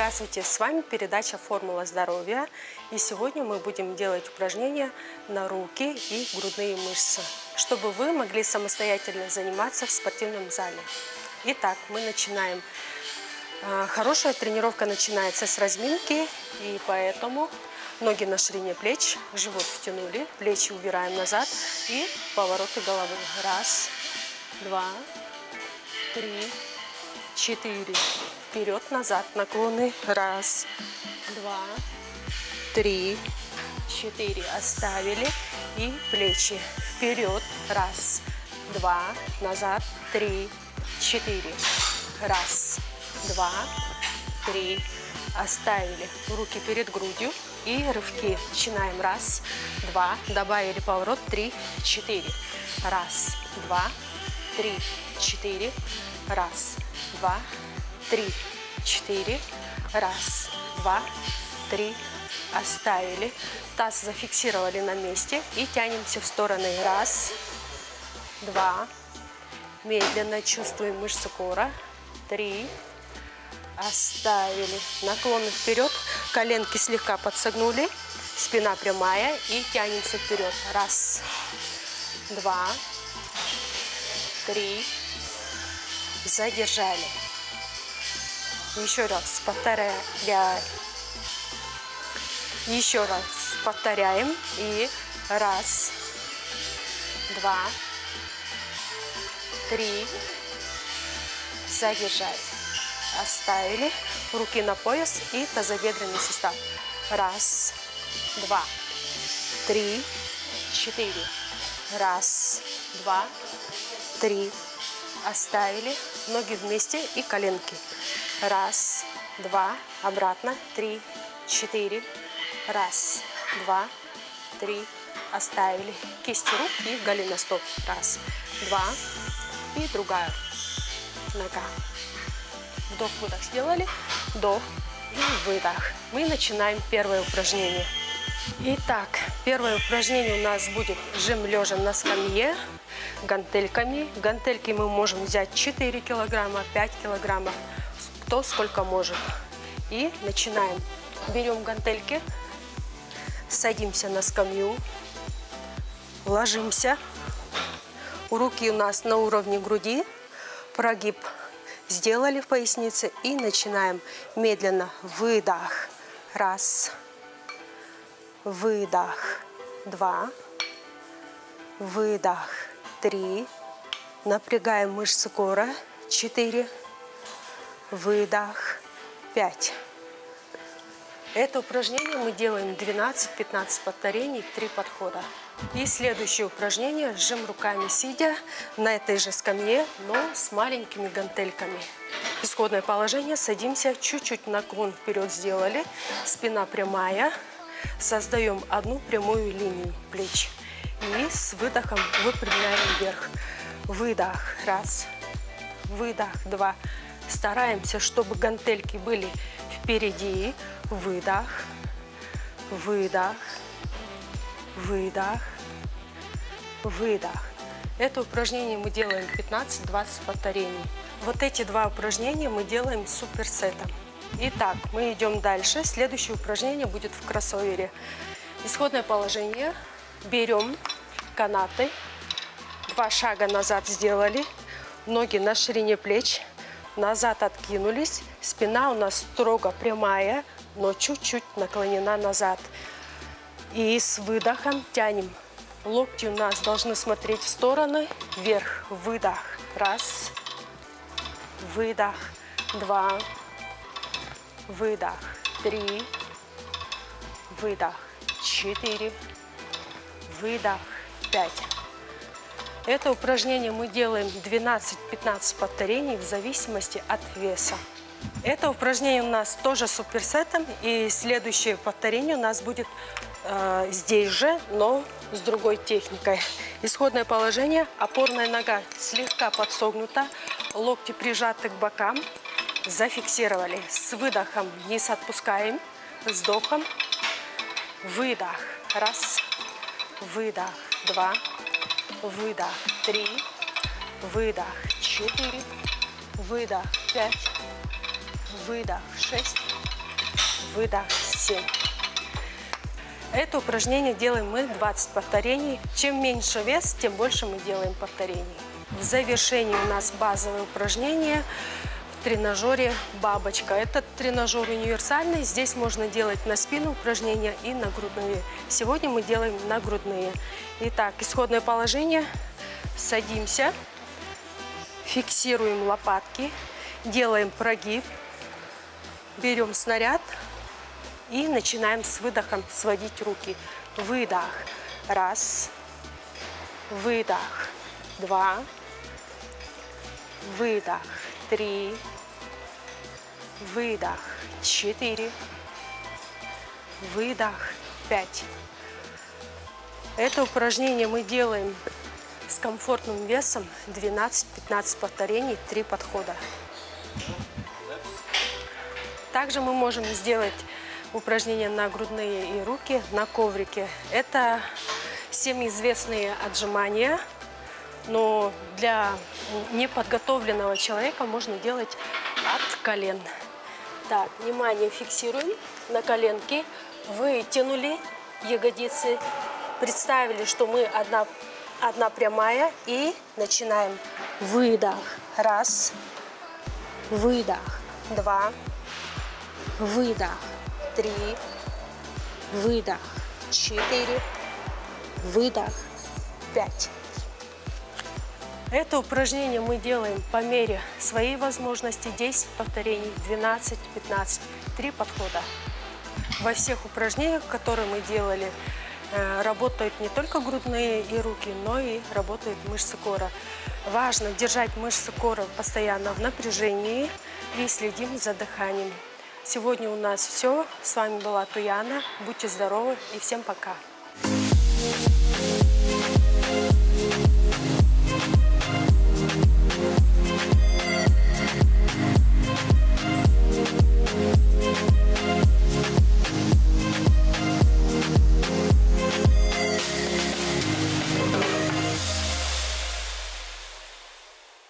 Здравствуйте, с вами передача «Формула здоровья». И сегодня мы будем делать упражнения на руки и грудные мышцы, чтобы вы могли самостоятельно заниматься в спортивном зале. Итак, мы начинаем. Хорошая тренировка начинается с разминки, и поэтому ноги на ширине плеч, живот втянули, плечи убираем назад и повороты головы. Раз, два, три, 4. Вперед, назад, наклоны. Раз, два, 3, 4. Оставили. И плечи. Вперед. Раз, два, назад. 3, 4. Раз, два, 3. Оставили. Руки перед грудью. И рывки. Начинаем. Раз, два. Добавили поворот. 3, 4. Раз, два, 3, 4. Раз, два, 3, 4. Раз, два, 3. Оставили. Таз зафиксировали на месте и тянемся в стороны. Раз, два. Медленно чувствуем мышцы кора. 3. Оставили. Наклоны вперед. Коленки слегка подсогнули. Спина прямая и тянемся вперед. Раз, два, 3. Задержали. Еще раз повторяем. Еще раз повторяем. И раз, два, 3. Задержали. Оставили. Руки на пояс и тазобедренный сустав. Раз, два, 3, 4. Раз, два, 3. Оставили. Ноги вместе и коленки. Раз, два. Обратно. 3, 4. Раз, два, 3. Оставили. Кисти рук и голеностоп. Раз, два. И другая нога. Вдох-выдох сделали. Вдох и выдох. Мы начинаем первое упражнение. Итак, первое упражнение у нас будет жим лежа на скамье гантельками. Гантельки мы можем взять 4 килограмма, 5 килограммов, кто сколько может. И начинаем. Берем гантельки, садимся на скамью, ложимся. Руки у нас на уровне груди, прогиб сделали в пояснице и начинаем медленно. Выдох. Раз. Выдох. 2. Выдох. 3. Напрягаем мышцы кора. 4. Выдох. 5. Это упражнение мы делаем 12-15 повторений, 3 подхода. И следующее упражнение. Жим руками сидя на этой же скамье, но с маленькими гантельками. Исходное положение. Садимся. Чуть-чуть наклон вперед сделали. Спина прямая. Создаем одну прямую линию плеч. И с выдохом выпрямляем вверх. Выдох. Раз. Выдох. 2. Стараемся, чтобы гантельки были впереди. Выдох. Выдох. Выдох. Выдох. Это упражнение мы делаем 15-20 повторений. Вот эти 2 упражнения мы делаем суперсетом. Итак, мы идем дальше. Следующее упражнение будет в кроссовере. Исходное положение. Берем канаты. 2 шага назад сделали. Ноги на ширине плеч. Назад откинулись. Спина у нас строго прямая, но чуть-чуть наклонена назад. И с выдохом тянем. Локти у нас должны смотреть в стороны. Вверх. Выдох. Раз. Выдох. 2. Выдох. 3. Выдох. 4. Выдох. 5. Это упражнение мы делаем 12-15 повторений в зависимости от веса. Это упражнение у нас тоже суперсетом. И следующее повторение у нас будет здесь же, но с другой техникой. Исходное положение. Опорная нога слегка подсогнута. Локти прижаты к бокам. Зафиксировали. С выдохом вниз отпускаем. С вдохом. Выдох. Раз. Выдох. 2. Выдох. 3. Выдох. 4. Выдох. 5. Выдох. 6. выдох, 7. Это упражнение делаем мы 20 повторений. Чем меньше вес, тем больше мы делаем повторений. В завершении у нас базовое упражнение в тренажере бабочка. Этот тренажер универсальный. Здесь можно делать на спину упражнения и на грудные. Сегодня мы делаем на грудные. Итак, исходное положение. Садимся, фиксируем лопатки, делаем прогиб, берем снаряд и начинаем с выдохом сводить руки. Выдох. 1, выдох. 2, выдох. 3, выдох. 4, выдох. 5. Это упражнение мы делаем с комфортным весом 12-15 повторений, 3 подхода. Также мы можем сделать упражнения на грудные и руки на коврике. Это всем известные отжимания, но для неподготовленного человека можно делать от колен. Так, внимание, фиксируем на коленке, вытянули ягодицы, представили, что мы одна прямая, и начинаем. Выдох. 1, выдох. 2, выдох. 3, выдох. 4, выдох. 5. Это упражнение мы делаем по мере своей возможности. 10 повторений, 12, 15, 3 подхода. Во всех упражнениях, которые мы делали, работают не только грудные и руки, но и работают мышцы кора. Важно держать мышцы кора постоянно в напряжении и следим за дыханием. Сегодня у нас все. С вами была Туяна. Будьте здоровы и всем пока.